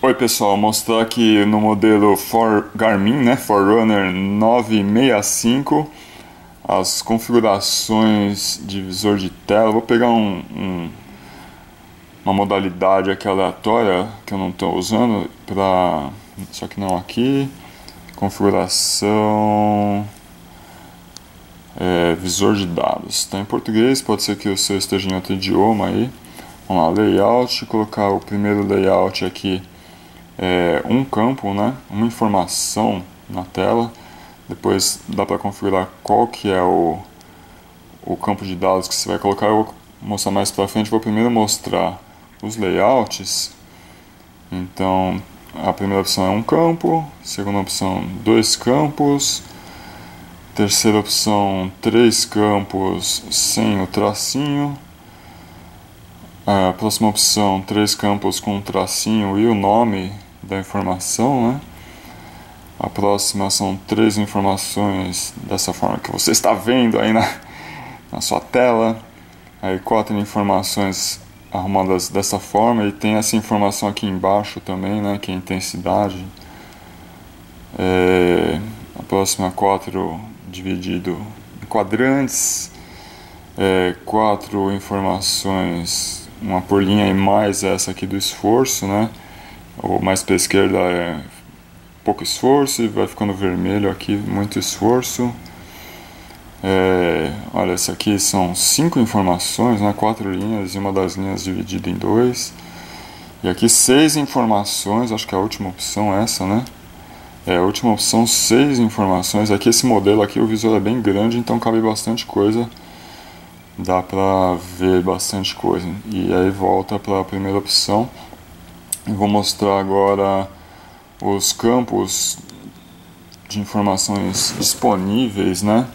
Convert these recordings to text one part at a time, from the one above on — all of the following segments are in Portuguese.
Oi pessoal, mostrar aqui no modelo Garmin, né, Forerunner 965, as configurações de visor de tela. Vou pegar uma modalidade aqui aleatória que eu não estou usando, só que não aqui, configuração, visor de dados. Está em português, pode ser que o seu esteja em outro idioma aí. Vamos lá, layout, colocar o primeiro layout aqui. Um campo, né? Uma informação na tela. Depois dá para configurar qual que é o campo de dados que você vai colocar. Eu vou mostrar mais para frente. Vou primeiro mostrar os layouts. Então a primeira opção é um campo, segunda opção 2 campos, terceira opção 3 campos sem o tracinho. A próxima opção, 3 campos com um tracinho e o nome da informação, né? A próxima são 3 informações dessa forma que você está vendo aí na sua tela. Aí 4 informações arrumadas dessa forma, e tem essa informação aqui embaixo também, né? Que é a intensidade. A próxima 4 dividido em quadrantes. 4 informações, uma por linha, e mais essa aqui do esforço, né? O mais para a esquerda é pouco esforço e vai ficando vermelho aqui, muito esforço. Olha, essa aqui são 5 informações, né? 4 linhas e uma das linhas dividida em 2. E aqui 6 informações, acho que é a última opção essa, né? A última opção, 6 informações. Aqui esse modelo aqui, o visor é bem grande, então cabe bastante coisa. Dá pra ver bastante coisa. E aí volta para a primeira opção. Eu vou mostrar agora os campos de informações disponíveis, né?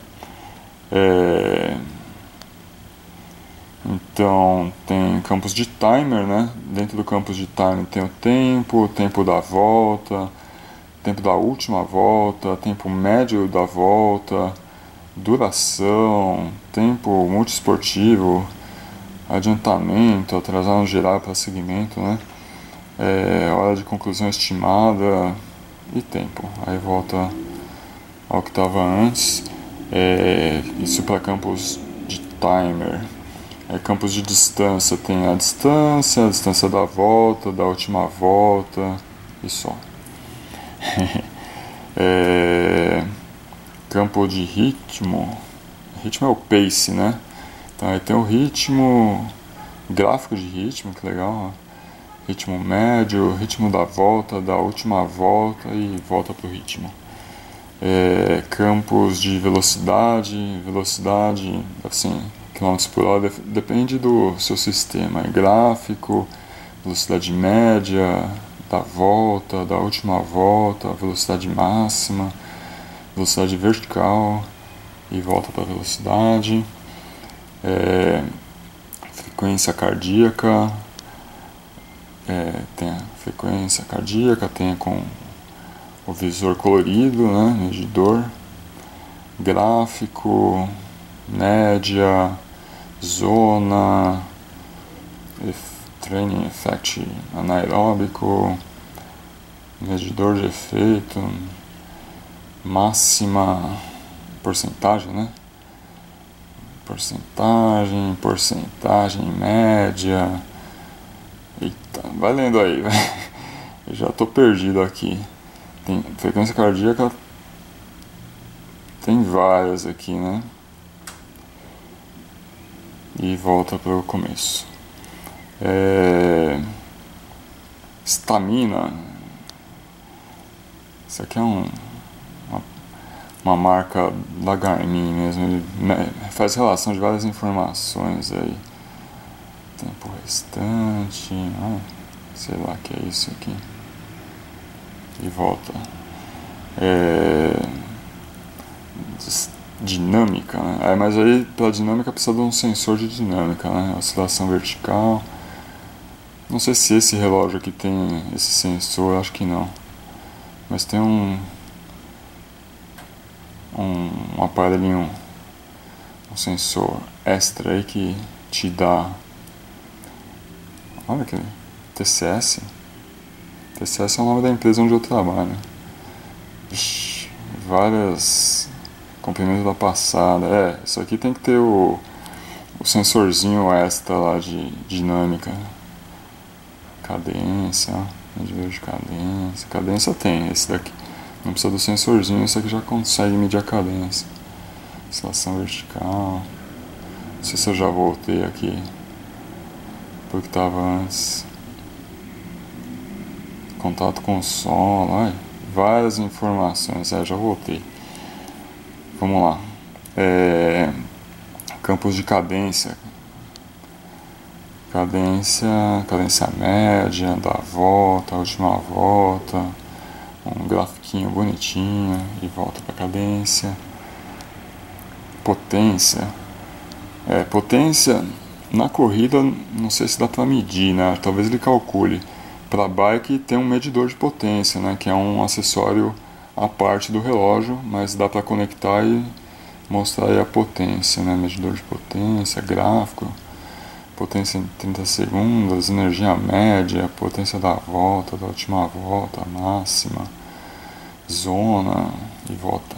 Então tem campos de timer, né? Dentro do campos de timer tem o tempo da volta, tempo da última volta, tempo médio da volta, duração, tempo multiesportivo, adiantamento, atrasar no geral para segmento, né? Hora de conclusão estimada e tempo. Aí volta ao que estava antes. Isso para campos de timer. Campos de distância, tem a distância da volta, da última volta e só. Campo de ritmo. Ritmo é o pace, né? Então aí tem o ritmo, gráfico de ritmo, que legal, ó. Ritmo médio, ritmo da volta, da última volta e volta pro ritmo. Campos de velocidade, assim, quilômetros por hora, depende do seu sistema. Gráfico, velocidade média, da volta, da última volta, velocidade máxima, velocidade vertical e volta para velocidade. Frequência cardíaca. Tem a frequência cardíaca, tem com o visor colorido, né, medidor, gráfico, média, zona, training effect anaeróbico, medidor de efeito, máxima, porcentagem, né? Porcentagem média. Eita, vai lendo aí, eu já tô perdido aqui. Tem frequência cardíaca, tem várias aqui, né? E volta para o começo. Estamina. Isso aqui é uma marca da Garmin mesmo. Ele faz relação de várias informações aí. Tempo restante, sei lá que é isso aqui. E volta. Dinâmica, né? Mas aí para dinâmica precisa de um sensor de dinâmica, né? Oscilação vertical. Não sei se esse relógio aqui tem esse sensor, acho que não. Mas tem um aparelhinho, um sensor extra aí que te dá. Olha que TCS TCS é o nome da empresa onde eu trabalho. Ixi, várias comprimentos da passada. Isso aqui tem que ter o sensorzinho extra lá de dinâmica. Cadência, medidor de cadência. Cadência tem, esse daqui. Não precisa do sensorzinho, esse aqui já consegue medir a cadência. Oscilação vertical. Não sei se eu já voltei aqui porque estava antes. Contato com o solo. Ai, várias informações. Já voltei. Vamos lá. Campos de cadência. Cadência média, da volta, a última volta. Um grafiquinho bonitinho e volta para cadência. Potência. Potência na corrida, não sei se dá para medir, né? Talvez ele calcule. Para bike tem um medidor de potência, né? Que é um acessório à parte do relógio, mas dá para conectar e mostrar aí a potência, né? Medidor de potência, gráfico, potência em 30 segundos, energia média, potência da volta, da última volta, máxima, zona e volta.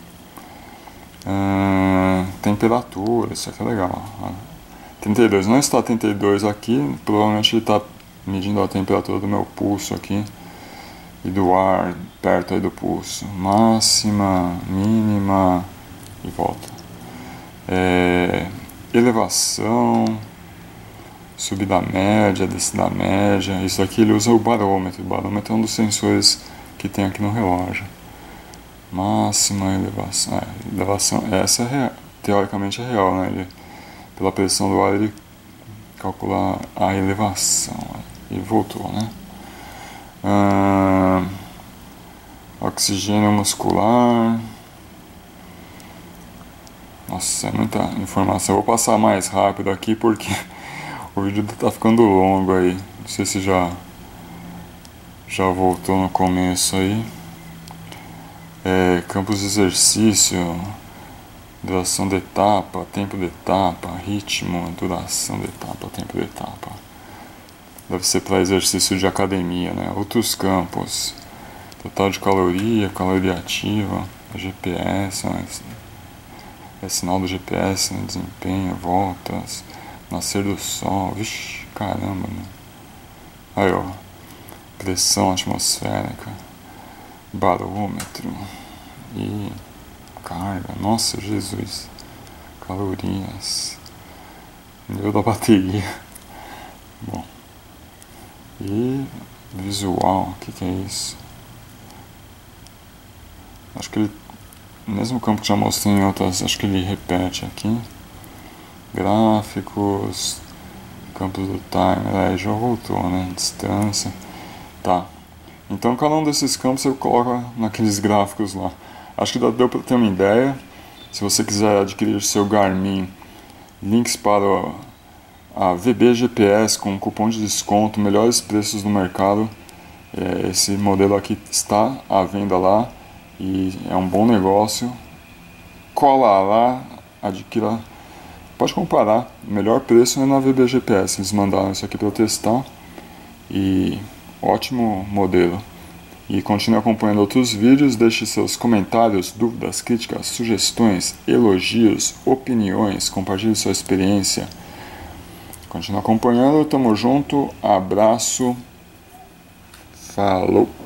Temperatura, isso aqui é legal. 32, não está 32 aqui, provavelmente ele está medindo a temperatura do meu pulso aqui e do ar perto aí do pulso. Máxima, mínima e volta. Elevação, subida média, descida média. Isso aqui ele usa o barômetro. O barômetro é um dos sensores que tem aqui no relógio. Máxima, elevação. Elevação, essa teoricamente é real, né? Pela pressão do ar ele calcula a elevação. E voltou, né? Oxigênio muscular. Nossa, é muita informação. Eu vou passar mais rápido aqui porque o vídeo tá ficando longo aí. Não sei se já voltou no começo aí. Campos de exercício, duração de etapa, tempo de etapa, ritmo, duração de etapa, tempo de etapa. Deve ser para exercício de academia, né? Outros campos, total de caloria, caloria ativa, GPS, né? Sinal do GPS, né? Desempenho, voltas, nascer do sol, vixi, caramba, né? Aí, ó, pressão atmosférica, barômetro e carga, nossa, Jesus, calorias, nível da bateria. Bom, e visual, o que é isso? Acho que ele, mesmo campo que já mostrei em outras, acho que ele repete aqui. Gráficos, campos do timer, aí já voltou, né? Distância, tá. Então cada um desses campos você coloca naqueles gráficos lá. Acho que deu para ter uma ideia. Se você quiser adquirir seu Garmin, links para a VB GPS com cupom de desconto, melhores preços no mercado. Esse modelo aqui está à venda lá e é um bom negócio. Cola lá, adquira. Pode comparar, o melhor preço é na VB GPS. Eles mandaram isso aqui para eu testar e ótimo modelo. E continue acompanhando outros vídeos, deixe seus comentários, dúvidas, críticas, sugestões, elogios, opiniões, compartilhe sua experiência. Continue acompanhando, tamo junto, abraço, falou!